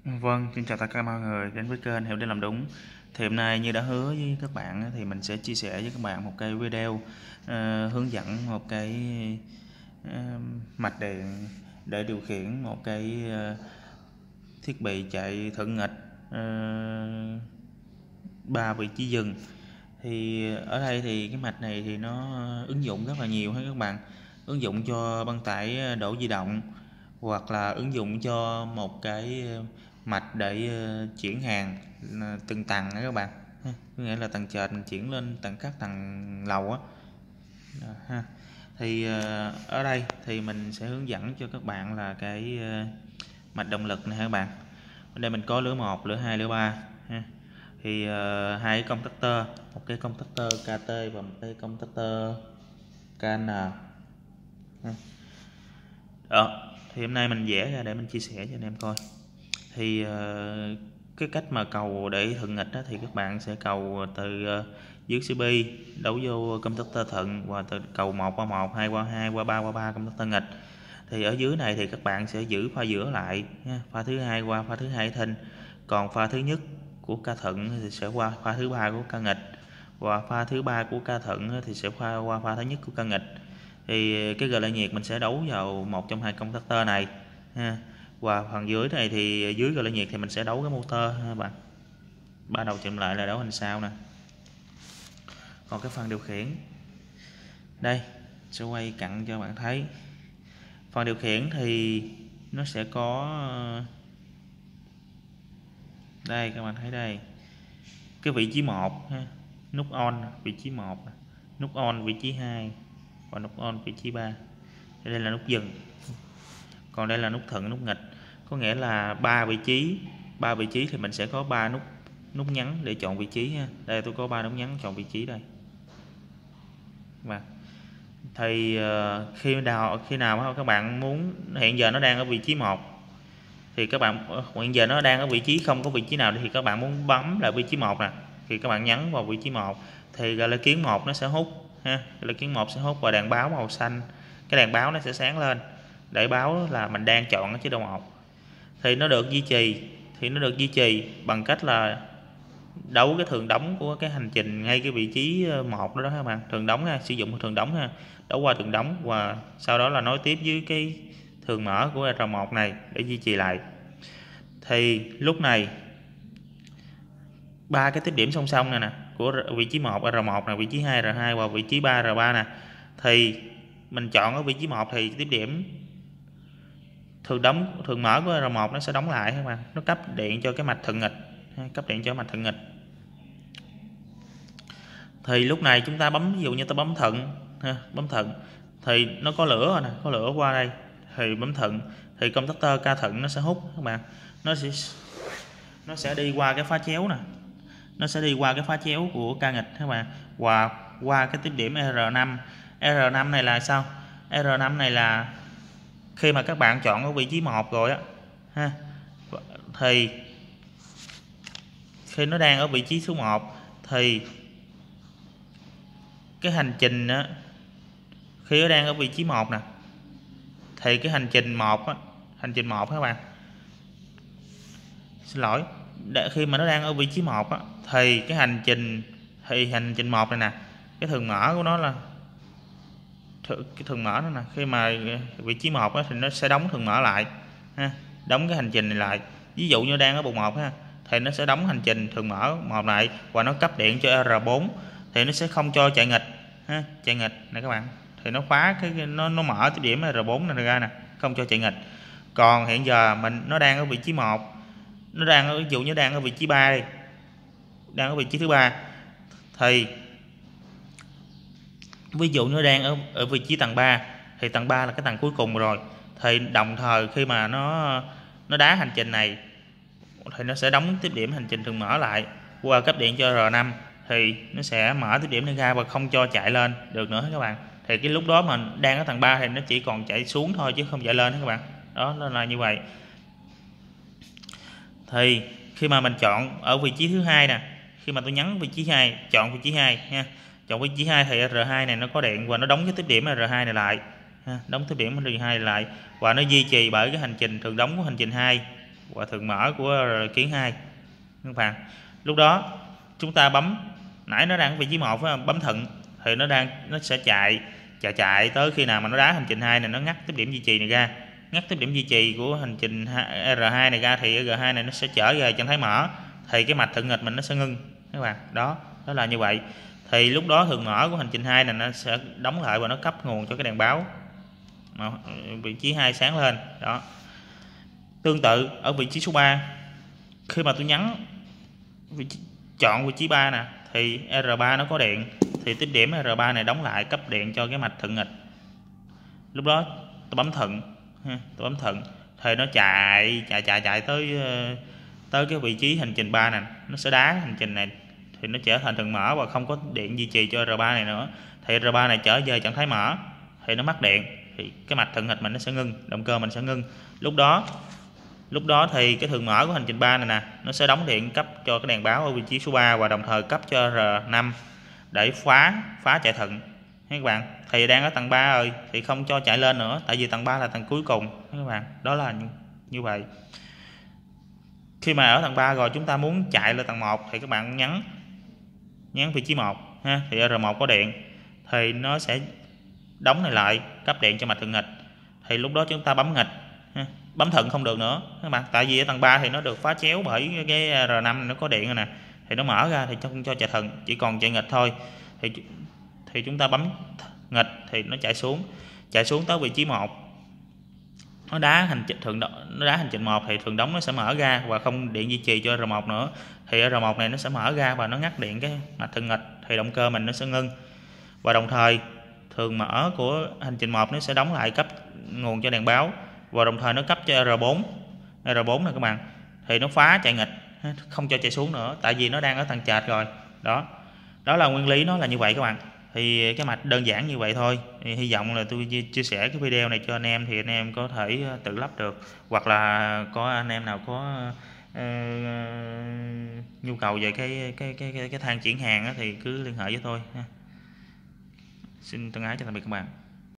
Vâng, xin chào tất cả mọi người đến với kênh Hiểu để làm đúng. Thì hôm nay như đã hứa với các bạn thì mình sẽ chia sẻ với các bạn một cái video hướng dẫn một cái mạch điện để điều khiển một cái thiết bị chạy thuận nghịch 3 vị trí dừng. Thì ở đây thì cái mạch này thì nó ứng dụng rất là nhiều hết các bạn. Ứng dụng cho băng tải đổ di động, hoặc là ứng dụng cho một cái mạch để chuyển hàng từng tầng đó các bạn, có nghĩa là tầng trệt mình chuyển lên các tầng lầu á. Thì ở đây thì mình sẽ hướng dẫn cho các bạn là cái mạch động lực này các bạn. Ở đây mình có lửa 1, lửa 2, lửa 3 ha. Thì hai cái contactor, một cái contactor KT và một cái contactor KN. Đó, thì hôm nay mình vẽ ra để mình chia sẻ cho anh em coi. Thì cái cách mà cầu để thuận nghịch đó, thì các bạn sẽ cầu từ USB đấu vô contactor thuận, và từ cầu 1 qua 1, 2 qua 2, qua 3 qua 3 contactor nghịch. Thì ở dưới này thì các bạn sẽ giữ pha giữa lại nha. Pha thứ hai qua pha thứ hai thinh, còn pha thứ nhất của ca thuận thì sẽ qua pha thứ ba của ca nghịch, và pha thứ ba của ca thuận thì sẽ qua pha thứ nhất của ca nghịch. Thì cái gờ lại nhiệt mình sẽ đấu vào một trong hai contactor này ha. Và phần dưới này thì dưới gờ lại nhiệt thì mình sẽ đấu cái motor ha bạn. Ba đầu chậm lại là đấu hình sao nè. Còn cái phần điều khiển đây sẽ quay cặn cho bạn thấy. Phần điều khiển thì nó sẽ có đây, các bạn thấy đây, cái vị trí 1 ha, nút on vị trí 1, nút on vị trí 2 và nút on vị trí 3. Đây là nút dừng, còn đây là nút thuận, nút nghịch. Có nghĩa là ba vị trí thì mình sẽ có 3 nút nhấn để chọn vị trí ha. Đây tôi có 3 nút nhấn chọn vị trí đây. Và thì khi nào các bạn muốn, hiện giờ nó đang ở vị trí 1 thì các bạn, hiện giờ nó đang ở vị trí không có vị trí nào, thì các bạn muốn bấm lại vị trí 1 nè, thì các bạn nhấn vào vị trí 1 thì gọi là kiến 1 nó sẽ hút ha, gọi là kiến 1 sẽ hút, và đèn báo màu xanh, cái đèn báo nó sẽ sáng lên để báo là mình đang chọn ở chế độ 1. Thì nó được duy trì bằng cách là đấu cái thường đóng của cái hành trình ngay cái vị trí 1 đó các bạn. Thường đóng ha, sử dụng thường đóng ha, đấu qua thường đóng, và sau đó là nối tiếp với cái thường mở của R1 này để duy trì lại. Thì lúc này ba cái tiếp điểm song song này nè, của vị trí 1 R1 này, vị trí 2 R2 và vị trí 3 R3 nè, thì mình chọn ở vị trí 1 thì tiếp điểm thường mở của R1 nó sẽ đóng lại các bạn, nó cấp điện cho cái mạch thuận nghịch, Thì lúc này chúng ta bấm, ví dụ như ta bấm thuận ha, thì nó có lửa rồi nè, có lửa qua đây thì bấm thuận, thì contactor ca thuận nó sẽ hút các bạn, nó sẽ đi qua cái phá chéo nè, nó sẽ đi qua cái phá chéo của ca nghịch các bạn, và qua cái tiếp điểm R5. R5 này là sao? R5 này là khi mà các bạn chọn ở vị trí 1 rồi á ha, thì khi nó đang ở vị trí số 1 thì cái hành trình á, khi nó đang ở vị trí 1 nè, thì cái hành trình 1 các bạn, xin lỗi, khi mà nó đang ở vị trí 1 á, thì cái hành trình 1 này nè, cái thường mở của nó là cái thường mở đó nè, khi mà vị trí 1 á, thì nó sẽ đóng thường mở lại ha, đóng cái hành trình này lại. Ví dụ như đang ở bục 1 ha, thì nó sẽ đóng hành trình thường mở 1 lại, và nó cấp điện cho R4 thì nó sẽ không cho chạy nghịch ha, chạy nghịch này các bạn, thì nó khóa cái nó mở cái điểm R4 này ra nè, không cho chạy nghịch. Còn hiện giờ nó đang ở vị trí 1, nó đang ở, ví dụ như đang ở vị trí 3 đi, đang ở vị trí thứ 3, thì ví dụ như đang ở vị trí tầng 3, thì tầng 3 là cái tầng cuối cùng rồi, thì đồng thời khi mà nó đá hành trình này thì nó sẽ đóng tiếp điểm hành trình thường mở lại, qua cấp điện cho R5 thì nó sẽ mở tiếp điểm này ra và không cho chạy lên được nữa các bạn. Thì cái lúc đó mà đang ở tầng 3 thì nó chỉ còn chạy xuống thôi chứ không chạy lên các bạn. Đó là như vậy. Thì khi mà mình chọn ở vị trí thứ 2 nè, khi mà tôi nhấn vị trí 2, chọn vị trí 2 ha, chọn vị trí 2 thì R2 này nó có điện, và nó đóng cái tiếp điểm R2 này lại ha, đóng tiếp điểm R2 này lại, và nó duy trì bởi cái hành trình thường đóng của hành trình 2 và thường mở của kiến 2 các bạn. Lúc đó chúng ta bấm, nãy nó đang ở vị trí 1 phải không? Bấm thuận thì nó sẽ chạy tới khi nào mà nó đá hành trình 2 này, nó ngắt tiếp điểm duy trì này ra, ngắt tiếp điểm duy trì của hành trình R2 này ra, thì R2 này nó sẽ trở về trạng thái mở, thì cái mạch thuận nghịch mình nó sẽ ngưng các bạn. Đó là như vậy. Thì lúc đó thường mở của hành trình 2 này nó sẽ đóng lại và nó cấp nguồn cho cái đèn báo vị trí 2 sáng lên. Đó. Tương tự ở vị trí số 3, khi mà tôi nhấn chọn vị trí 3 nè, thì R3 nó có điện, thì tiếp điểm R3 này đóng lại cấp điện cho cái mạch thuận nghịch. Lúc đó tôi bấm thuận thì nó chạy tới cái vị trí hành trình 3 này, nó sẽ đá hành trình này thì nó trở thành thuận mở và không có điện duy trì cho R3 này nữa, thì R3 này trở về trạng thái mở thì nó mất điện, thì cái mạch thuận nghịch mình nó sẽ ngưng, động cơ mình sẽ ngưng. Lúc đó thì cái thường mở của hành trình 3 này nè, nó sẽ đóng điện cấp cho cái đèn báo ở vị trí số 3 và đồng thời cấp cho R5 để phá chạy thuận các bạn. Thì đang ở tầng 3 rồi thì không cho chạy lên nữa, tại vì tầng 3 là tầng cuối cùng các bạn. Đó là như vậy. Khi mà ở tầng 3 rồi chúng ta muốn chạy lên tầng 1 thì các bạn nhấn vị trí 1 ha, thì R1 có điện thì nó sẽ đóng này lại, cấp điện cho mạch thuận nghịch. Thì lúc đó chúng ta bấm nghịch ha. Bấm thuận không được nữa các bạn, tại vì ở tầng 3 thì nó được phá chéo bởi cái R5 này, nó có điện rồi nè, thì nó mở ra thì không cho chạy thuận, chỉ còn chạy nghịch thôi. Thì chúng ta bấm nghịch thì nó chạy xuống tới vị trí 1, nó đá hành trình 1 thì thường đóng nó sẽ mở ra và không điện duy trì cho R1 nữa, thì R1 này nó sẽ mở ra và nó ngắt điện cái mạch thuận nghịch, thì động cơ mình nó sẽ ngưng. Và đồng thời thường mở của hành trình 1 nó sẽ đóng lại cấp nguồn cho đèn báo, và đồng thời nó cấp cho R4 này các bạn, thì nó phá chạy nghịch, không cho chạy xuống nữa, tại vì nó đang ở tầng trệt rồi. Đó là nguyên lý nó là như vậy các bạn. Thì cái mạch đơn giản như vậy thôi. Thì hy vọng là tôi chia sẻ cái video này cho anh em thì anh em có thể tự lắp được, hoặc là có anh em nào có nhu cầu về cái thang chuyển hàng thì cứ liên hệ với tôi. Xin thân ái chào tạm biệt các bạn.